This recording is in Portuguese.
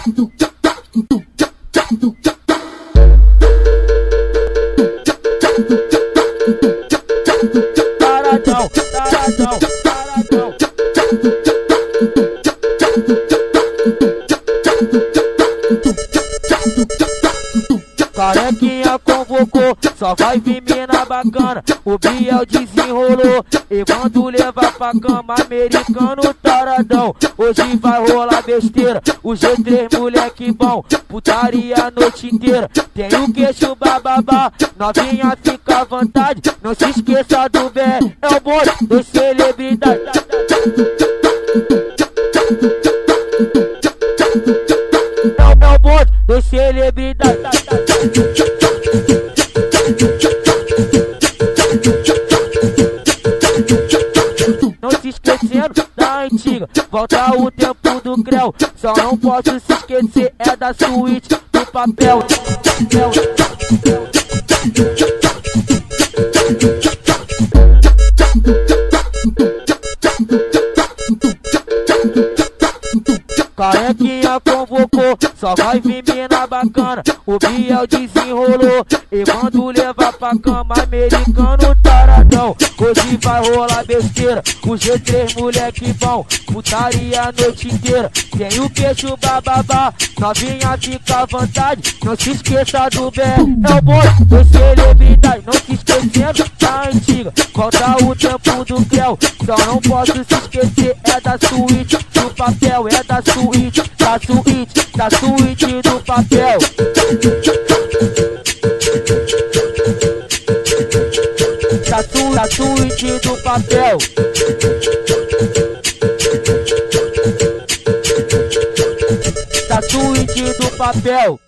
Taradão, taradão, taradão. Carequinha convocou, só vai vir mina bacana. O Biel desenrolou, e mando levar pra cama. Americano taradão, hoje vai rolar besteira. O G3 moleque bom, putaria a noite inteira. Tem o queixo bababá, novinha fica à vontade. Não se esqueça do BR, é o bonde dos celebridades. É o bonde dos celebridades. Não se esquecendo da antiga, volta o tempo do Creu. Só não posso se esquecer, é da suíte do papel. Carequinha convocou, só vai vir mina bacana. O Biel desenrolou, e mando levar pra cama. Americano taradão, hoje vai rolar besteira. O G3 moleque bom, putaria a noite inteira. Tem o queixo bababá, novinha fica à vontade. Não se esqueça do BR, é o bonde dos celebridades. Não se esquecendo da antiga, volta o tempo do Creu. Só não posso se esquecer, é da suíte do papel. É da suíte, da suíte, da suíte do papel. Da suíte do papel. Da suíte do papel.